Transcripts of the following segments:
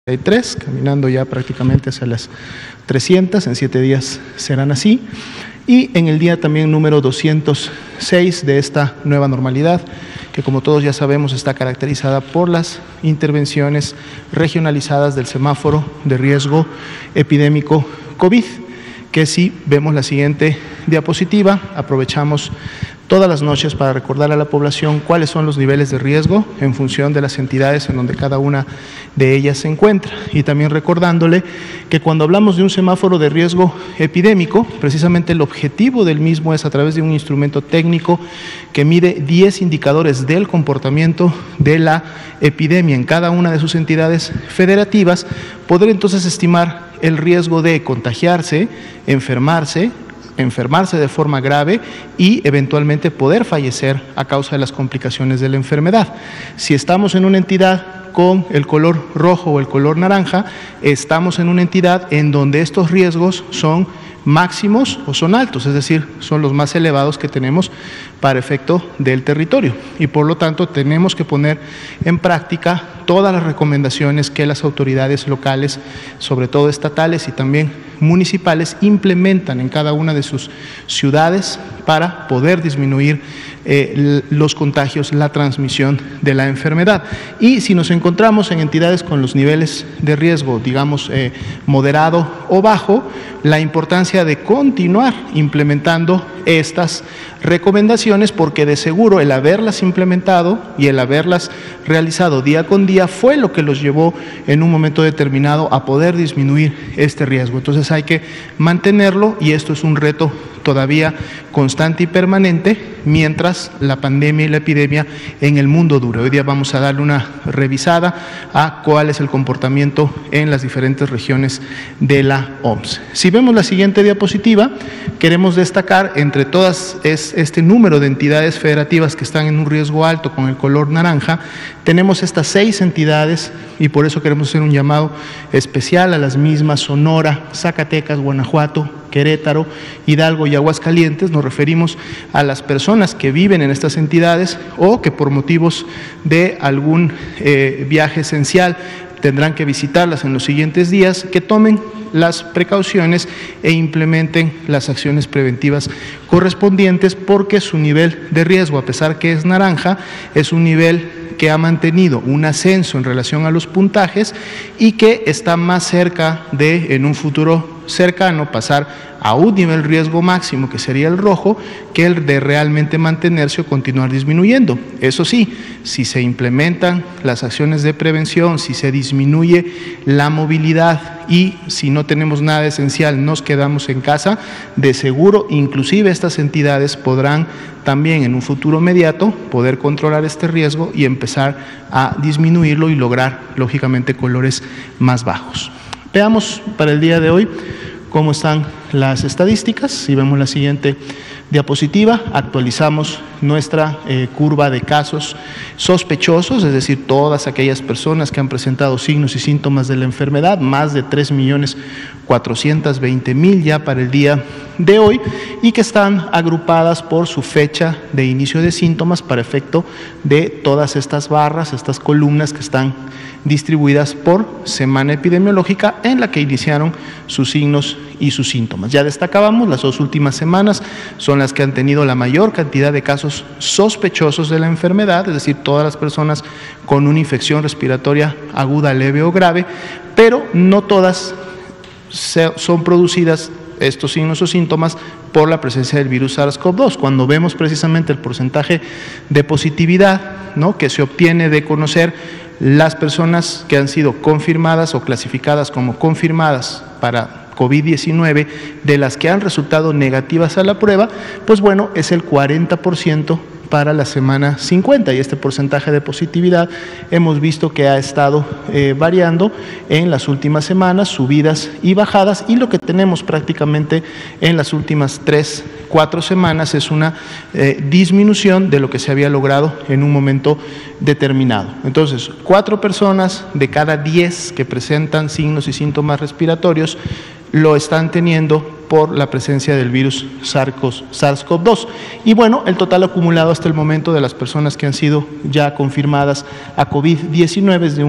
caminando ya prácticamente hacia las 300, en 7 días serán así, y en el día también número 206 de esta nueva normalidad, que como todos ya sabemos está caracterizada por las intervenciones regionalizadas del semáforo de riesgo epidémico COVID, que si vemos la siguiente diapositiva, aprovechamos todas las noches para recordar a la población cuáles son los niveles de riesgo en función de las entidades en donde cada una de ellas se encuentra. Y también recordándole que cuando hablamos de un semáforo de riesgo epidémico, precisamente el objetivo del mismo es a través de un instrumento técnico que mide 10 indicadores del comportamiento de la epidemia en cada una de sus entidades federativas, poder entonces estimar el riesgo de contagiarse, enfermarse de forma grave y eventualmente poder fallecer a causa de las complicaciones de la enfermedad. Si estamos en una entidad con el color rojo o el color naranja, estamos en una entidad en donde estos riesgos son máximos o son altos, es decir, son los más elevados que tenemos para efecto del territorio, y por lo tanto tenemos que poner en práctica todas las recomendaciones que las autoridades locales, sobre todo estatales y también municipales, implementan en cada una de sus ciudades para poder disminuir los contagios, la transmisión de la enfermedad. Y si nos encontramos en entidades con los niveles de riesgo, digamos, moderado o bajo, la importancia de continuar implementando estas recomendaciones, porque de seguro el haberlas implementado y el haberlas realizado día con día fue lo que los llevó en un momento determinado a poder disminuir este riesgo. Entonces hay que mantenerlo, y esto es un reto todavía constante y permanente mientras la pandemia y la epidemia en el mundo dure. Hoy día vamos a darle una revisada a cuál es el comportamiento en las diferentes regiones de la OMS. Si vemos la siguiente diapositiva, queremos destacar entre todas este número de entidades federativas que están en un riesgo alto con el color naranja. Tenemos estas 6 entidades y por eso queremos hacer un llamado especial a las mismas: Sonora, Zacatecas, Guanajuato, Querétaro, Hidalgo y Aguascalientes. Nos referimos a las personas que viven en estas entidades o que por motivos de algún viaje esencial tendrán que visitarlas en los siguientes días, que tomen las precauciones e implementen las acciones preventivas correspondientes, porque su nivel de riesgo, a pesar que es naranja, es un nivel que ha mantenido un ascenso en relación a los puntajes y que está más cerca de, en un futuro cercano, pasar a un nivel riesgo máximo, que sería el rojo, que el de realmente mantenerse o continuar disminuyendo. Eso sí, si se implementan las acciones de prevención, si se disminuye la movilidad y si no tenemos nada esencial, nos quedamos en casa, de seguro, inclusive estas entidades podrán también en un futuro inmediato poder controlar este riesgo y empezar a disminuirlo y lograr, lógicamente, colores más bajos. Veamos para el día de hoy cómo están las estadísticas. Si vemos la siguiente diapositiva, actualizamos nuestra curva de casos sospechosos, es decir, todas aquellas personas que han presentado signos y síntomas de la enfermedad, más de 3.420.000 ya para el día de hoy, y que están agrupadas por su fecha de inicio de síntomas para efecto de todas estas barras, estas columnas que están distribuidas por semana epidemiológica en la que iniciaron sus signos y sus síntomas. Ya destacábamos, las 2 últimas semanas son las que han tenido la mayor cantidad de casos sospechosos de la enfermedad, es decir, todas las personas con una infección respiratoria aguda, leve o grave, pero no todas son producidas estos signos o síntomas por la presencia del virus SARS-CoV-2. Cuando vemos precisamente el porcentaje de positividad, ¿no?, que se obtiene de conocer las personas que han sido confirmadas o clasificadas como confirmadas para COVID-19, de las que han resultado negativas a la prueba, pues bueno, es el 40% para la semana 50, y este porcentaje de positividad hemos visto que ha estado variando en las últimas semanas, subidas y bajadas, y lo que tenemos prácticamente en las últimas 3-4 semanas es una disminución de lo que se había logrado en un momento determinado. Entonces, 4 personas de cada 10 que presentan signos y síntomas respiratorios lo están teniendo por la presencia del virus SARS-CoV-2. Y bueno, el total acumulado hasta el momento de las personas que han sido ya confirmadas a COVID-19 es de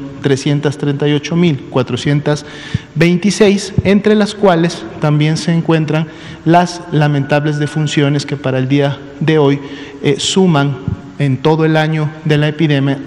1.338.426, entre las cuales también se encuentran las lamentables defunciones que para el día de hoy suman en todo el año de la epidemia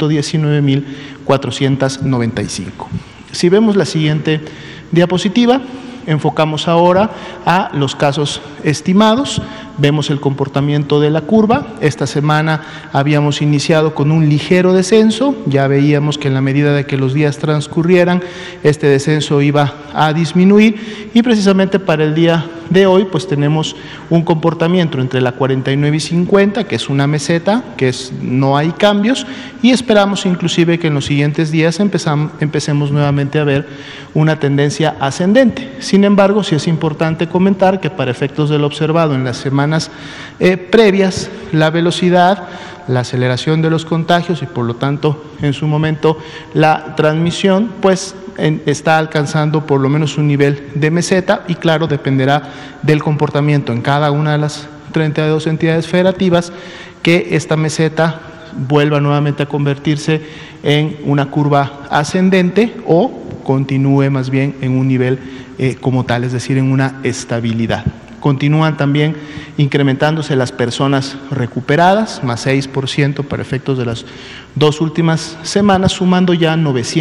119.495. Si vemos la siguiente diapositiva, enfocamos ahora a los casos estimados, vemos el comportamiento de la curva. Esta semana habíamos iniciado con un ligero descenso, ya veíamos que en la medida de que los días transcurrieran, este descenso iba a disminuir y precisamente para el día de hoy pues tenemos un comportamiento entre la 49 y 50, que es una meseta, no hay cambios, y esperamos inclusive que en los siguientes días empecemos nuevamente a ver una tendencia ascendente. Sin embargo, sí es importante comentar que para efectos de lo observado en las semanas previas, la velocidad, la aceleración de los contagios y por lo tanto en su momento la transmisión pues está alcanzando por lo menos un nivel de meseta y claro, dependerá del comportamiento en cada una de las 32 entidades federativas que esta meseta vuelva nuevamente a convertirse en una curva ascendente o continúe más bien en un nivel como tal, es decir, en una estabilidad. Continúan también incrementándose las personas recuperadas, más 6% para efectos de las dos últimas semanas, sumando ya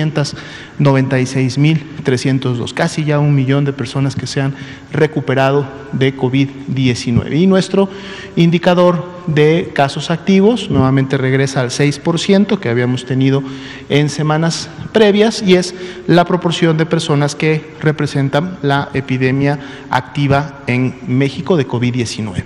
996.302, casi ya 1 millón de personas que se han recuperado de COVID-19. Y nuestro indicador de casos activos nuevamente regresa al 6% que habíamos tenido en semanas previas y es la proporción de personas que representan la epidemia activa en México de COVID-19.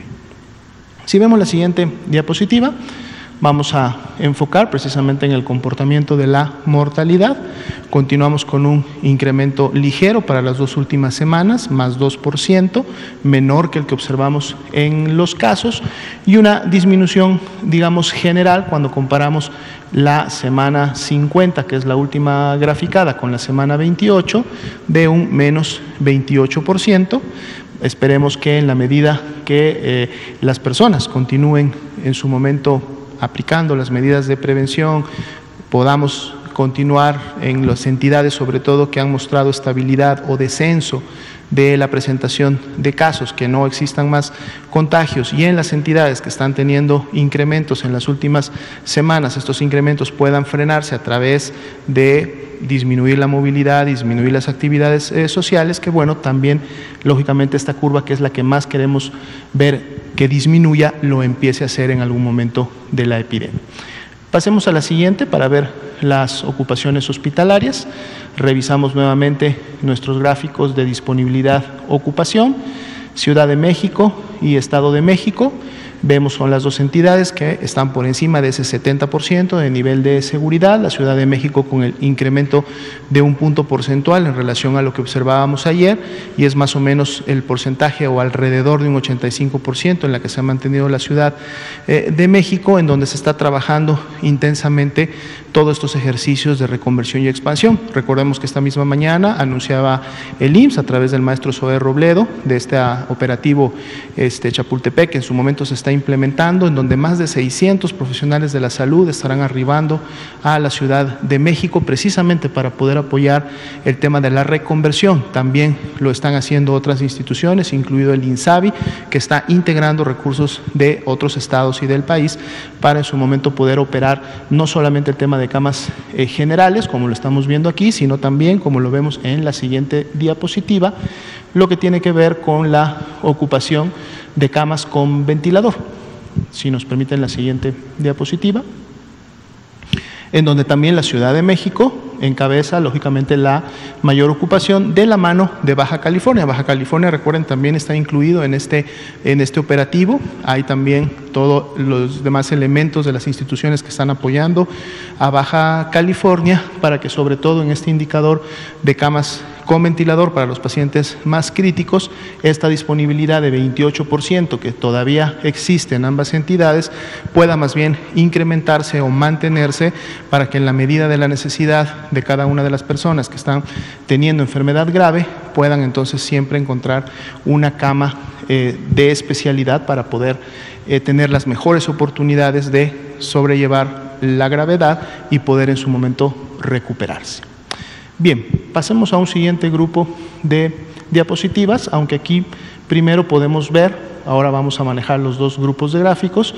Si vemos la siguiente diapositiva, vamos a enfocar precisamente en el comportamiento de la mortalidad. Continuamos con un incremento ligero para las dos últimas semanas, más 2%, menor que el que observamos en los casos, y una disminución, digamos, general cuando comparamos la semana 50, que es la última graficada, con la semana 28, de un menos 28%. Esperemos que en la medida que las personas continúen en su momento aplicando las medidas de prevención, podamos continuar en las entidades sobre todo que han mostrado estabilidad o descenso de la presentación de casos, que no existan más contagios, y en las entidades que están teniendo incrementos en las últimas semanas, estos incrementos puedan frenarse a través de disminuir la movilidad, disminuir las actividades sociales, que bueno, también lógicamente esta curva, que es la que más queremos ver que disminuya, lo empiece a hacer en algún momento de la epidemia. Pasemos a la siguiente para ver las ocupaciones hospitalarias. Revisamos nuevamente nuestros gráficos de disponibilidad ocupación. Ciudad de México y Estado de México. Vemos son las dos entidades que están por encima de ese 70% de nivel de seguridad. La Ciudad de México con el incremento de un punto porcentual en relación a lo que observábamos ayer, y es más o menos el porcentaje o alrededor de un 85% en la que se ha mantenido la Ciudad de México, en donde se está trabajando intensamente todos estos ejercicios de reconversión y expansión. Recordemos que esta misma mañana anunciaba el IMSS a través del maestro Zoé Robledo de este operativo Chapultepec, que en su momento se está implementando, en donde más de 600 profesionales de la salud estarán arribando a la Ciudad de México precisamente para poder apoyar el tema de la reconversión. También lo están haciendo otras instituciones, incluido el INSABI, que está integrando recursos de otros estados y del país para en su momento poder operar no solamente el tema de camas generales, como lo estamos viendo aquí, sino también, como lo vemos en la siguiente diapositiva, lo que tiene que ver con la ocupación de camas con ventilador. Si nos permiten la siguiente diapositiva, en donde también la Ciudad de México encabeza lógicamente la mayor ocupación de la mano de Baja California. Baja California, recuerden, también está incluido en este operativo. Hay también todos los demás elementos de las instituciones que están apoyando a Baja California para que sobre todo en este indicador de camas con ventilador para los pacientes más críticos, esta disponibilidad de 28% que todavía existe en ambas entidades pueda más bien incrementarse o mantenerse para que en la medida de la necesidad de cada una de las personas que están teniendo enfermedad grave puedan entonces siempre encontrar una cama de especialidad para poder tener las mejores oportunidades de sobrellevar la gravedad y poder en su momento recuperarse. Bien, pasemos a un siguiente grupo de diapositivas, aunque aquí primero podemos ver, ahora vamos a manejar los dos grupos de gráficos,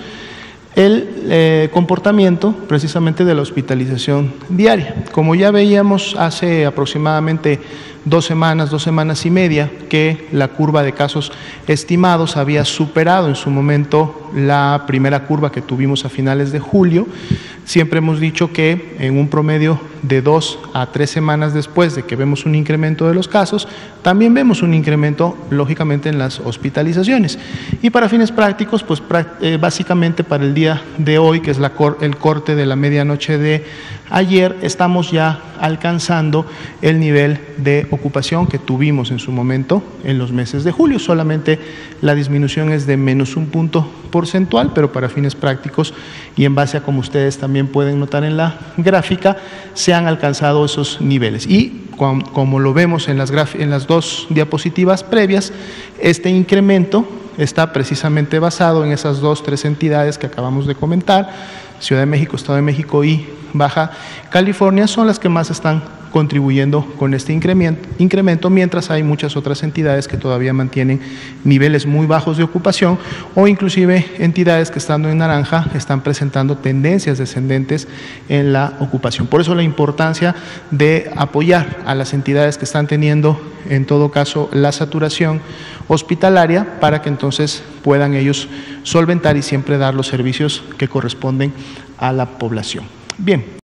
el comportamiento precisamente de la hospitalización diaria. Como ya veíamos hace aproximadamente 2 semanas y media, que la curva de casos estimados había superado en su momento la primera curva que tuvimos a finales de julio. Siempre hemos dicho que en un promedio de 2 a 3 semanas después de que vemos un incremento de los casos, también vemos un incremento, lógicamente, en las hospitalizaciones. Y para fines prácticos, pues básicamente para el día de hoy, que es el corte de la medianoche de ayer, estamos ya alcanzando el nivel de ocupación que tuvimos en su momento en los meses de julio. Solamente la disminución es de -1 punto porcentual, pero para fines prácticos y en base a como ustedes también pueden notar en la gráfica, se han alcanzado esos niveles. Y como lo vemos en las dos diapositivas previas, este incremento está precisamente basado en esas 3 entidades que acabamos de comentar: Ciudad de México, Estado de México y Baja California, son las que más están contribuyendo con este incremento, mientras hay muchas otras entidades que todavía mantienen niveles muy bajos de ocupación, o inclusive entidades que, estando en naranja, están presentando tendencias descendentes en la ocupación. Por eso la importancia de apoyar a las entidades que están teniendo, en todo caso, la saturación hospitalaria, para que entonces puedan ellos solventar y siempre dar los servicios que corresponden a la población. Bien.